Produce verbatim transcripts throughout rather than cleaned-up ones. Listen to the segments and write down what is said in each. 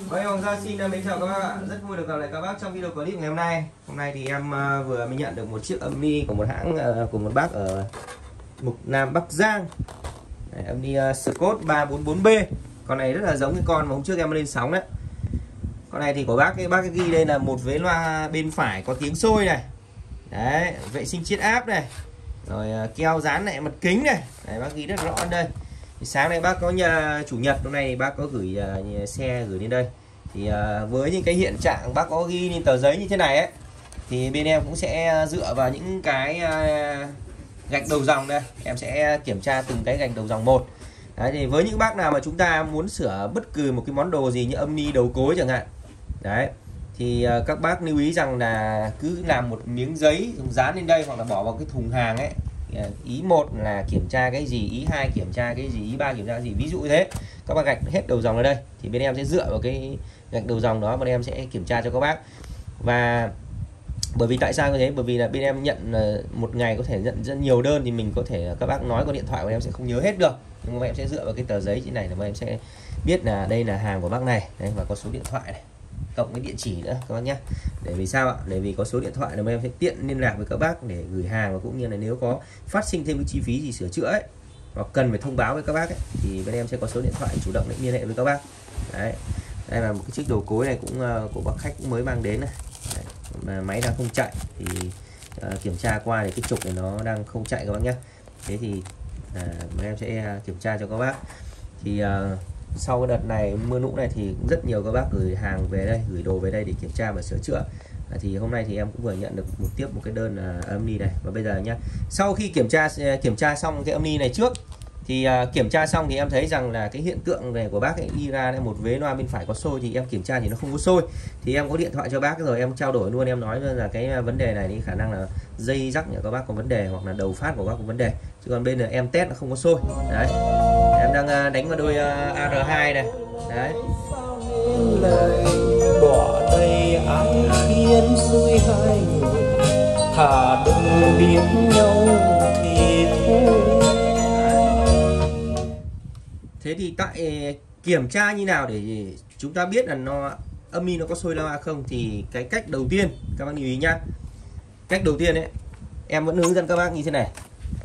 Vâng, Hoàng Gia xin mến chào các bác ạ. Rất vui được gặp lại các bác trong video clip ngày hôm nay. Hôm nay thì em vừa mới nhận được một chiếc âm ni của một hãng của một bác ở Mục Nam Bắc Giang. Đấy, âm ni Scott ba bốn bốn B. Con này rất là giống cái con mà hôm trước em lên sóng đấy. Con này thì của bác cái bác cái ghi đây là một vế loa bên phải có tiếng sôi này. Đấy, vệ sinh chiết áp này. Rồi keo dán lại mặt kính này. Đấy, bác ghi rất rõ ở đây. Thì sáng nay bác có nhà chủ nhật, hôm nay bác có gửi uh, xe gửi đến đây. Thì uh, với những cái hiện trạng bác có ghi lên tờ giấy như thế này ấy, thì bên em cũng sẽ dựa vào những cái uh, gạch đầu dòng đây, em sẽ kiểm tra từng cái gạch đầu dòng một. Đấy, thì với những bác nào mà chúng ta muốn sửa bất cứ một cái món đồ gì như âm ni đầu cối chẳng hạn, đấy, thì uh, các bác lưu ý rằng là cứ làm một miếng giấy dán lên đây hoặc là bỏ vào cái thùng hàng ấy. Ý một là kiểm tra cái gì, ý hai kiểm tra cái gì, ý ba kiểm tra cái gì, ví dụ như thế. Các bác gạch hết đầu dòng ở đây thì bên em sẽ dựa vào cái gạch đầu dòng đó, bên em sẽ kiểm tra cho các bác. Và bởi vì tại sao như thế? Bởi vì là bên em nhận một ngày có thể nhận rất nhiều đơn, thì mình có thể các bác nói qua điện thoại của em sẽ không nhớ hết được, nhưng mà em sẽ dựa vào cái tờ giấy như này là em sẽ biết là đây là hàng của bác này. Đấy, và có số điện thoại này, cộng cái địa chỉ nữa các bác nhé. Để vì sao ạ? Để vì có số điện thoại là em sẽ tiện liên lạc với các bác để gửi hàng, và cũng như là nếu có phát sinh thêm cái chi phí gì sửa chữa ấy, hoặc cần phải thông báo với các bác ấy, thì bên em sẽ có số điện thoại chủ động để liên hệ với các bác. Đấy, đây là một cái chiếc đầu cối này cũng uh, của bác khách cũng mới mang đến này. Đấy, mà máy đang không chạy thì uh, kiểm tra qua thì cái trục này nó đang không chạy các bác nhé. Thế thì uh, bên em sẽ uh, kiểm tra cho các bác. Thì uh, sau cái đợt này mưa lũ này thì rất nhiều các bác gửi hàng về đây, gửi đồ về đây để kiểm tra và sửa chữa. À, thì hôm nay thì em cũng vừa nhận được một tiếp một cái đơn uh, âm ni này. Và bây giờ nhá, sau khi kiểm tra kiểm tra xong cái âm ni này trước thì uh, kiểm tra xong thì em thấy rằng là cái hiện tượng này của bác ấy đi ra đây, một vế loa bên phải có sôi, thì em kiểm tra thì nó không có sôi. Thì em có điện thoại cho bác rồi, em trao đổi luôn, em nói là cái vấn đề này thì khả năng là dây rắc nhà các bác có vấn đề, hoặc là đầu phát của bác có vấn đề, chứ còn bên này em test nó không có sôi. Đấy, em đang đánh vào đôi uh, A R hai này. Đấy, bỏ đây ai khiến xuôi hai người, thà đừng biết nhau thì thôi. Thế thì tại kiểm tra như nào để chúng ta biết là nó âm ni nó có sôi loa không, thì cái cách đầu tiên các bác lưu ý nhá. Cách đầu tiên ấy, em vẫn hướng dẫn các bác như thế này.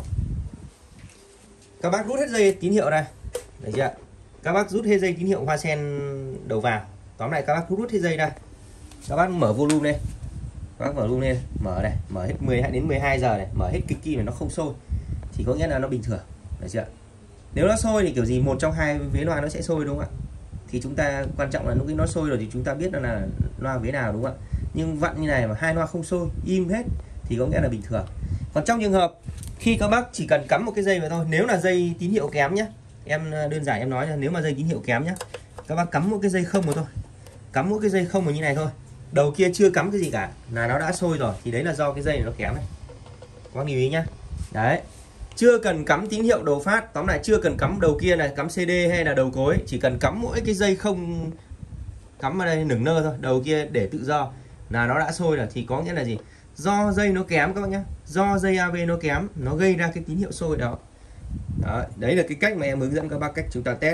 Các bác rút hết dây tín hiệu ra, được chưa? Các bác rút hết dây tín hiệu hoa sen đầu vào. Tóm lại các bác rút hết dây ra. Các bác mở volume lên. Các bác mở volume lên, mở này, mở hết mười hai đến mười hai giờ này, mở hết kích kim này nó không sôi thì có nghĩa là nó bình thường, được chưa? Nếu nó sôi thì kiểu gì một trong hai vế loa nó sẽ sôi, đúng không ạ? Thì chúng ta quan trọng là lúc nó sôi rồi thì chúng ta biết là, là loa vế nào, đúng không ạ? Nhưng vặn như này mà hai loa không sôi, im hết thì có nghĩa là bình thường. Còn trong trường hợp khi các bác chỉ cần cắm một cái dây vào thôi, nếu là dây tín hiệu kém nhé, em đơn giản em nói là nếu mà dây tín hiệu kém nhé, các bác cắm một cái dây không vào thôi, cắm một cái dây không vào như này thôi, đầu kia chưa cắm cái gì cả là nó đã sôi rồi, thì đấy là do cái dây này nó kém này. Các bác lưu ý nhá. Đấy, chưa cần cắm tín hiệu đầu phát, tóm lại chưa cần cắm đầu kia này, cắm xê đê hay là đầu cối, chỉ cần cắm mỗi cái dây không cắm vào đây nửng nơ thôi, đầu kia để tự do là nó đã sôi rồi. Thì có nghĩa là gì? Do dây nó kém các bác nhá, do dây a vê nó kém, nó gây ra cái tín hiệu sôi đó. Đó, đấy là cái cách mà em hướng dẫn các bác cách chúng ta test.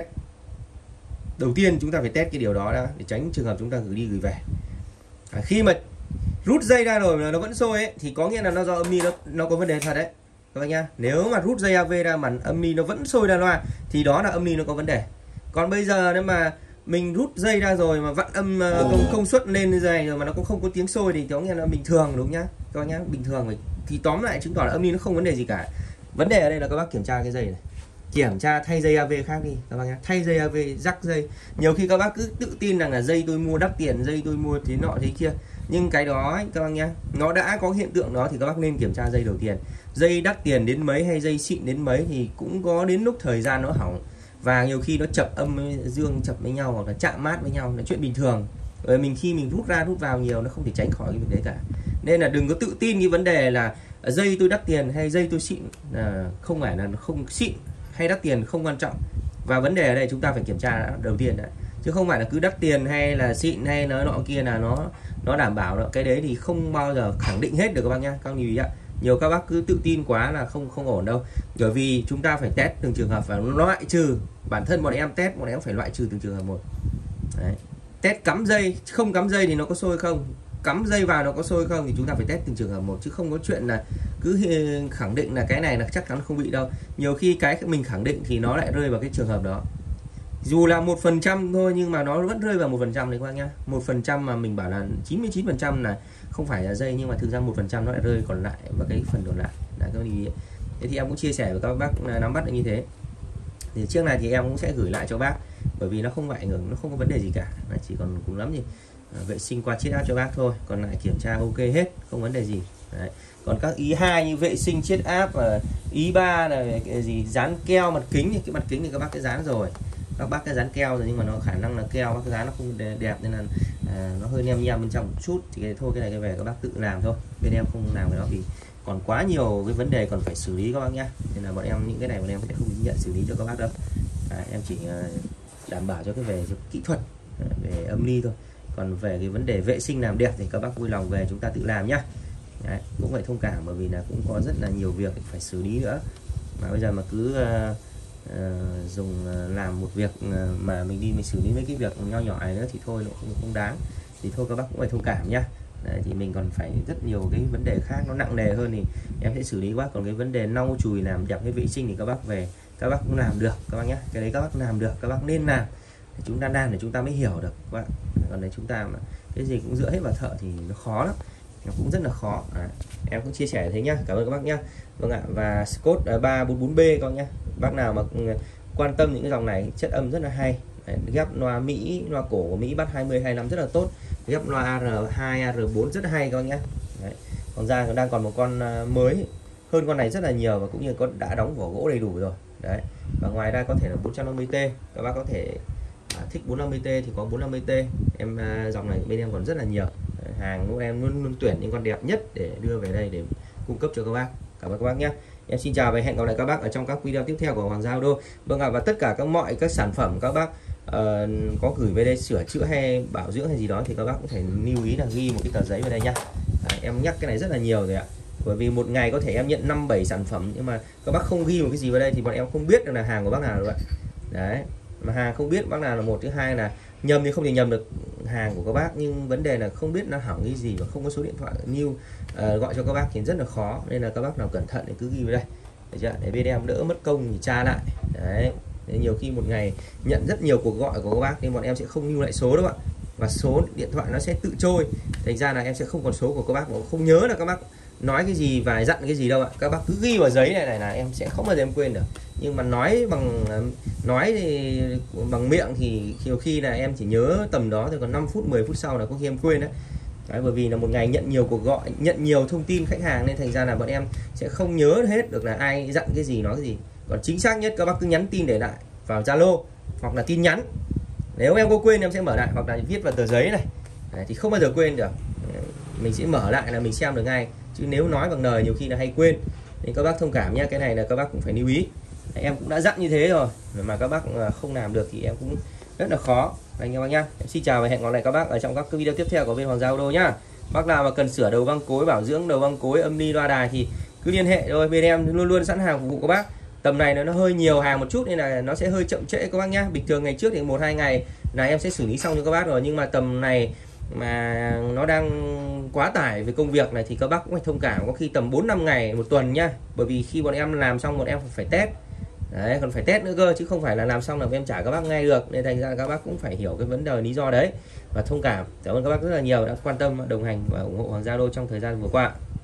Đầu tiên chúng ta phải test cái điều đó đã, để tránh trường hợp chúng ta gửi đi gửi về. À, khi mà rút dây ra rồi mà nó vẫn sôi ấy, thì có nghĩa là nó do âm ni nó, nó có vấn đề thật đấy các bác nhá. Nếu mà rút dây a vê ra mà âm ni nó vẫn sôi ra loa thì đó là âm ni nó có vấn đề. Còn bây giờ nếu mà mình rút dây ra rồi mà vặn âm uh, công, công suất lên như này rồi mà nó cũng không có tiếng sôi thì có nghĩa là bình thường, đúng nhá các bác nhá, bình thường. Thì tóm lại chứng tỏ là âm ni nó không vấn đề gì cả. Vấn đề ở đây là các bác kiểm tra cái dây này, kiểm tra thay dây a vê khác đi các bác nhá, thay dây a vê, rắc dây. Nhiều khi các bác cứ tự tin rằng là dây tôi mua đắt tiền, dây tôi mua thế nọ thế kia, nhưng cái đó ấy, các bác nhá, nó đã có hiện tượng đó thì các bác nên kiểm tra dây đầu tiên. Dây đắt tiền đến mấy hay dây xịn đến mấy thì cũng có đến lúc thời gian nó hỏng, và nhiều khi nó chập âm dương chập với nhau, hoặc là chạm mát với nhau là chuyện bình thường. Rồi mình khi mình rút ra rút vào nhiều nó không thể tránh khỏi cái việc đấy cả. Nên là đừng có tự tin cái vấn đề là dây tôi đắt tiền hay dây tôi xịn, à, không phải là không xịn hay đắt tiền không quan trọng. Và vấn đề ở đây chúng ta phải kiểm tra đầu tiên đấy, chứ không phải là cứ đắt tiền hay là xịn hay nó nọ kia là nó nó đảm bảo đó. Cái đấy thì không bao giờ khẳng định hết được các bác nhá, các lưu ý ạ. Nhiều các bác cứ tự tin quá là không không ổn đâu, bởi vì chúng ta phải test từng trường hợp và loại trừ. Bản thân bọn em test, bọn em phải loại trừ từng trường hợp một. Đấy, test cắm dây, không cắm dây thì nó có sôi không, cắm dây vào nó có sôi không, thì chúng ta phải test từng trường hợp một, chứ không có chuyện là cứ khẳng định là cái này là chắc chắn không bị đâu. Nhiều khi cái mình khẳng định thì nó lại rơi vào cái trường hợp đó, dù là một phần trăm thôi nhưng mà nó vẫn rơi vào một phần trăm đấy các bác nhá. Một phần trăm mà mình bảo là chín mươi chín phần trăm là không phải là dây, nhưng mà thực ra một phần trăm nó lại rơi còn lại vào cái phần còn lại là cái gì. Thế thì em cũng chia sẻ với các bác nắm bắt được như thế. Thì trước này thì em cũng sẽ gửi lại cho bác, bởi vì nó không phải ảnh hưởng, nó không có vấn đề gì cả, là chỉ còn cùng lắm gì à, vệ sinh qua chiết áp cho bác thôi, còn lại kiểm tra ok hết, không vấn đề gì. Đấy. Còn các ý hai như vệ sinh chiết áp và ý ba là cái gì dán keo mặt kính, thì cái mặt kính thì các bác cái dán rồi, các bác cái dán keo rồi, nhưng mà nó khả năng là keo các cái dán nó không đẹp nên là à, nó hơi nhem nhem bên trong một chút, thì cái thôi cái này cái về các bác tự làm thôi, bên em không làm cái đó vì còn quá nhiều cái vấn đề còn phải xử lý các bác nhá, nên là bọn em những cái này bọn em sẽ không nhận xử lý cho các bác đâu. À, em chỉ đảm bảo cho cái về kỹ thuật, về âm ly thôi, còn về cái vấn đề vệ sinh làm đẹp thì các bác vui lòng về chúng ta tự làm nhá. Đấy, cũng phải thông cảm bởi vì là cũng có rất là nhiều việc phải xử lý nữa, mà bây giờ mà cứ uh, uh, dùng uh, làm một việc uh, mà mình đi mình xử lý mấy cái việc nho nhỏ này nữa thì thôi nó không, không đáng, thì thôi các bác cũng phải thông cảm nhá. Đấy, thì mình còn phải rất nhiều cái vấn đề khác nó nặng nề hơn thì em sẽ xử lý quá, còn cái vấn đề lau chùi làm đẹp cái vệ sinh thì các bác về các bác cũng làm được các bác nhé, cái đấy các bác làm được, các bác nên làm, để chúng ta làm để chúng ta mới hiểu được các bạn. Còn đấy chúng ta mà cái gì cũng dựa hết vào thợ thì nó khó lắm, nó cũng rất là khó. À, em cũng chia sẻ thế nhá, cảm ơn các bác nhá. Vâng ạ, và Scott ba bốn bốn B các bác nhá, bác nào mà quan tâm những cái dòng này chất âm rất là hay. Đấy, ghép loa Mỹ, loa cổ của Mỹ bắt hai mươi hai mươi lăm rất là tốt, ghép loa A R hai A R bốn rất hay các bác nhé. Đấy. Còn ra đang còn một con mới hơn con này rất là nhiều, và cũng như con đã đóng vỏ gỗ đầy đủ rồi. Đấy. Và ngoài ra có thể là bốn trăm năm mươi T, các bác có thể à, thích bốn trăm năm mươi T thì có bốn trăm năm mươi T. Em à, dòng này bên em còn rất là nhiều. Đấy, hàng của em luôn luôn tuyển những con đẹp nhất để đưa về đây để cung cấp cho các bác. Cảm ơn các bác nhé. Em xin chào và hẹn gặp lại các bác ở trong các video tiếp theo của Hoàng Gia Auto. Vâng ạ, và tất cả các mọi các sản phẩm các bác uh, có gửi về đây sửa chữa hay bảo dưỡng hay gì đó thì các bác cũng phải lưu ý là ghi một cái tờ giấy vào đây nhá. Đấy, em nhắc cái này rất là nhiều rồi ạ. Bởi vì một ngày có thể em nhận năm bảy sản phẩm, nhưng mà các bác không ghi một cái gì vào đây thì bọn em không biết được là hàng của bác nào rồi ạ. Đấy, mà hàng không biết bác nào là một, thứ hai là nhầm thì không thể nhầm được hàng của các bác, nhưng vấn đề là không biết nó hỏng cái gì và không có số điện thoại new uh, gọi cho các bác thì rất là khó, nên là các bác nào cẩn thận thì cứ ghi vào đây, được chưa? Để bên em đỡ mất công thì tra lại. Đấy, nên nhiều khi một ngày nhận rất nhiều cuộc gọi của các bác nên bọn em sẽ không lưu lại số đâu ạ, và số điện thoại nó sẽ tự trôi, thành ra là em sẽ không còn số của các bác, mà không nhớ là các bác nói cái gì và dặn cái gì đâu ạ. Các bác cứ ghi vào giấy này này là em sẽ không bao giờ em quên được, nhưng mà nói bằng nói thì bằng miệng thì nhiều khi là em chỉ nhớ tầm đó, thì còn năm phút mười phút sau là có khi em quên đấy. Đấy, bởi vì là một ngày nhận nhiều cuộc gọi, nhận nhiều thông tin khách hàng, nên thành ra là bọn em sẽ không nhớ hết được là ai dặn cái gì nói cái gì. Còn chính xác nhất các bác cứ nhắn tin để lại vào Zalo hoặc là tin nhắn, nếu em có quên em sẽ mở lại, hoặc là viết vào tờ giấy này. Đấy, thì không bao giờ quên được, mình sẽ mở lại là mình xem được ngay, chứ nếu nói bằng lời nhiều khi là hay quên, nên các bác thông cảm nhé. Cái này là các bác cũng phải lưu ý. Đấy, em cũng đã dặn như thế rồi mà các bác không làm được thì em cũng rất là khó anh em bác nhá. Em xin chào và hẹn gặp lại các bác ở trong các video tiếp theo của bên Hoàng Gia Auto nhá. Bác nào mà cần sửa đầu băng cối, bảo dưỡng đầu băng cối, âm ly, loa đài thì cứ liên hệ rồi, bên em luôn luôn sẵn sàng phục vụ các bác. Tầm này nó hơi nhiều hàng một chút nên là nó sẽ hơi chậm trễ các bác nhá. Bình thường ngày trước thì một hai ngày là em sẽ xử lý xong cho các bác rồi, nhưng mà tầm này mà nó đang quá tải về công việc này thì các bác cũng phải thông cảm, có khi tầm bốn năm ngày một tuần nhá, bởi vì khi bọn em làm xong bọn em phải test. Đấy, còn phải test nữa cơ, chứ không phải là làm xong là em trả các bác ngay được, nên thành ra các bác cũng phải hiểu cái vấn đề lý do đấy và thông cảm. Cảm ơn các bác rất là nhiều đã quan tâm, đồng hành và ủng hộ Hoàng Gia Auto trong thời gian vừa qua.